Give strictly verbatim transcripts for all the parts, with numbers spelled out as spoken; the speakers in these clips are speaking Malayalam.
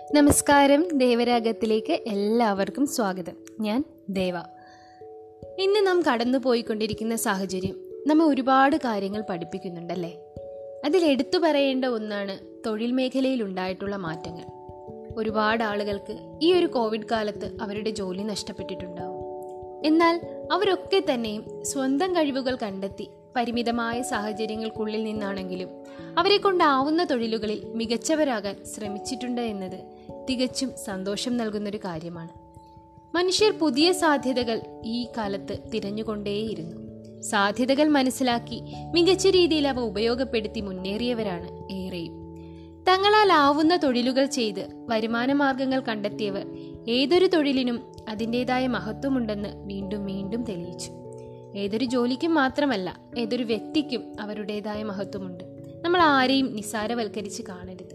നമസ്കാരം. ദേവരാഗത്തിലേക്ക് എല്ലാവർക്കും സ്വാഗതം. ഞാൻ ദേവ. ഇന്ന് നാം കടന്നു പോയിക്കൊണ്ടിരിക്കുന്ന സാഹചര്യം നമ്മെ ഒരുപാട് കാര്യങ്ങൾ പഠിപ്പിക്കുന്നുണ്ടല്ലേ. അതിൽ എടുത്തു പറയേണ്ട ഒന്നാണ് തൊഴിൽ മേഖലയിൽ ഉണ്ടായിട്ടുള്ള മാറ്റങ്ങൾ. ഒരുപാട് ആളുകൾക്ക് ഈ ഒരു കോവിഡ് കാലത്ത് അവരുടെ ജോലി നഷ്ടപ്പെട്ടിട്ടുണ്ടാവും. എന്നാൽ അവരൊക്കെ തന്നെയും സ്വന്തം കഴിവുകൾ കണ്ടെത്തി പരിമിതമായ സാഹചര്യങ്ങൾക്കുള്ളിൽ നിന്നാണെങ്കിലും അവരെ കൊണ്ടാവുന്ന തൊഴിലുകളിൽ മികച്ചവരാകാൻ ശ്രമിച്ചിട്ടുണ്ട് എന്നത് തികച്ചും സന്തോഷം നൽകുന്നൊരു കാര്യമാണ്. മനുഷ്യർ പുതിയ സാധ്യതകൾ ഈ കാലത്ത് തിരഞ്ഞുകൊണ്ടേയിരുന്നു. സാധ്യതകൾ മനസ്സിലാക്കി മികച്ച രീതിയിൽ അവ ഉപയോഗപ്പെടുത്തി മുന്നേറിയവരാണ് ഏറെയും. തങ്ങളാൽ ആവുന്ന തൊഴിലുകൾ ചെയ്ത് വരുമാന മാർഗങ്ങൾ കണ്ടെത്തിയവർ ഏതൊരു തൊഴിലിനും അതിൻ്റെതായ മഹത്വമുണ്ടെന്ന് വീണ്ടും വീണ്ടും തെളിയിച്ചു. ഏതൊരു ജോലിക്കും മാത്രമല്ല, ഏതൊരു വ്യക്തിക്കും അവരുടേതായ മഹത്വമുണ്ട്. നമ്മൾ ആരെയും നിസ്സാരവൽക്കരിച്ച് കാണരുത്.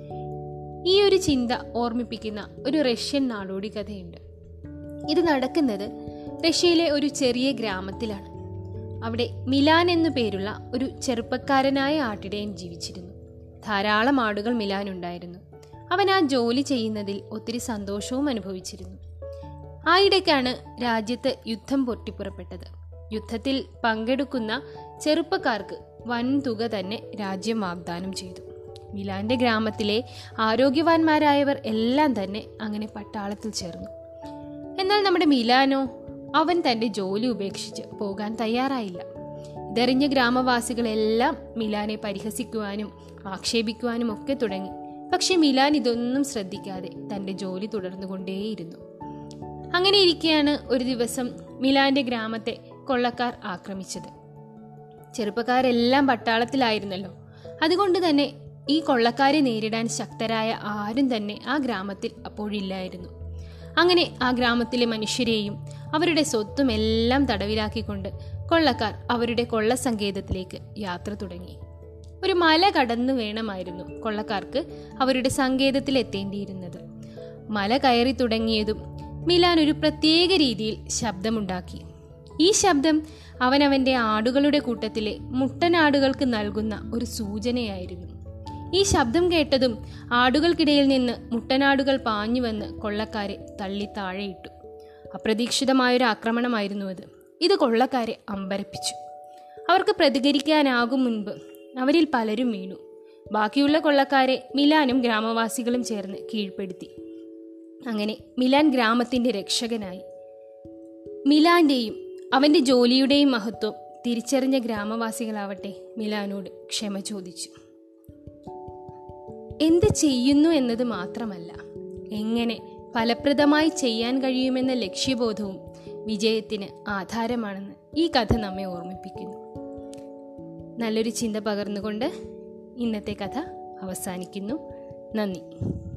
ഈ ഒരു ചിന്ത ഓർമ്മിപ്പിക്കുന്ന ഒരു റഷ്യൻ നാടോടി കഥയുണ്ട്. ഇത് നടക്കുന്നത് റഷ്യയിലെ ഒരു ചെറിയ ഗ്രാമത്തിലാണ്. അവിടെ മിലാൻ എന്നു പേരുള്ള ഒരു ചെറുപ്പക്കാരനായ ആട്ടിടയൻ ജീവിച്ചിരുന്നു. ധാരാളം ആടുകൾ മിലാനുണ്ടായിരുന്നു. അവൻ ആ ജോലി ചെയ്യുന്നതിൽ ഒത്തിരി സന്തോഷവും അനുഭവിച്ചിരുന്നു. ആയിടയ്ക്കാണ് രാജ്യത്ത് യുദ്ധം പൊട്ടിപ്പുറപ്പെട്ടത്. യുദ്ധത്തിൽ പങ്കെടുക്കുന്ന ചെറുപ്പക്കാർക്ക് വൻ തുക തന്നെ രാജ്യം വാഗ്ദാനം ചെയ്തു. മിലാന്റെ ഗ്രാമത്തിലെ ആരോഗ്യവാന്മാരായവർ എല്ലാം തന്നെ അങ്ങനെ പട്ടാളത്തിൽ ചേർന്നു. എന്നാൽ നമ്മുടെ മിലാനോ, അവൻ തന്റെ ജോലി ഉപേക്ഷിച്ച് പോകാൻ തയ്യാറായില്ല. ഇതറിഞ്ഞ ഗ്രാമവാസികളെല്ലാം മിലാനെ പരിഹസിക്കുവാനും ആക്ഷേപിക്കുവാനും ഒക്കെ തുടങ്ങി. പക്ഷെ മിലാൻ ഇതൊന്നും ശ്രദ്ധിക്കാതെ തന്റെ ജോലി തുടർന്നുകൊണ്ടേയിരുന്നു. അങ്ങനെ ഇരിക്കെയാണ് ഒരു ദിവസം മിലാന്റെ ഗ്രാമത്തെ കൊള്ളക്കാർ ആക്രമിച്ചത്. ചെറുപ്പക്കാരെല്ലാം പട്ടാളത്തിലായിരുന്നല്ലോ. അതുകൊണ്ട് തന്നെ ഈ കൊള്ളക്കാരെ നേരിടാൻ ശക്തരായ ആരും തന്നെ ആ ഗ്രാമത്തിൽ അപ്പോഴില്ലായിരുന്നു. അങ്ങനെ ആ ഗ്രാമത്തിലെ മനുഷ്യരെയും അവരുടെ സ്വത്തും എല്ലാം തടവിലാക്കിക്കൊണ്ട് കൊള്ളക്കാർ അവരുടെ കൊള്ള സങ്കേതത്തിലേക്ക് യാത്ര തുടങ്ങി. ഒരു മല കടന്നു വേണമായിരുന്നു കൊള്ളക്കാർക്ക് അവരുടെ സങ്കേതത്തിൽ എത്തേണ്ടിയിരുന്നത്. മല കയറി തുടങ്ങിയതും മിലാൻ ഒരു പ്രത്യേക രീതിയിൽ ശബ്ദമുണ്ടാക്കി. ഈ ശബ്ദം അവനവന്റെ ആടുകളുടെ കൂട്ടത്തിലെ മുട്ടനാടുകൾക്ക് നൽകുന്ന ഒരു സൂചനയായിരുന്നു. ഈ ശബ്ദം കേട്ടതും ആടുകൾക്കിടയിൽ നിന്ന് മുട്ടനാടുകൾ പാഞ്ഞു വന്ന് കൊള്ളക്കാരെ തള്ളി താഴെയിട്ടു. അപ്രതീക്ഷിതമായൊരു ആക്രമണമായിരുന്നു അത്. ഇത് കൊള്ളക്കാരെ അമ്പരപ്പിച്ചു. അവർക്ക് പ്രതികരിക്കാനാകും മുൻപ് അവരിൽ പലരും വീണു. ബാക്കിയുള്ള കൊള്ളക്കാരെ മിലാനും ഗ്രാമവാസികളും ചേർന്ന് കീഴ്പ്പെടുത്തി. അങ്ങനെ മിലാൻ ഗ്രാമത്തിന്റെ രക്ഷകനായി. മിലാന്റെയും അവന്റെ ജോലിയുടെയും മഹത്വം തിരിച്ചറിഞ്ഞ ഗ്രാമവാസികളാവട്ടെ മിലാനോട് ക്ഷമ ചോദിച്ചു. എന്ത് ചെയ്യുന്നു എന്നത് മാത്രമല്ല, എങ്ങനെ ഫലപ്രദമായി ചെയ്യാൻ കഴിയുമെന്ന ലക്ഷ്യബോധവും വിജയത്തിന് ആധാരമാണെന്ന് ഈ കഥ നമ്മെ ഓർമ്മിപ്പിക്കുന്നു. നല്ലൊരു ചിന്ത പകർന്നുകൊണ്ട് ഇന്നത്തെ കഥ അവസാനിക്കുന്നു. നന്ദി.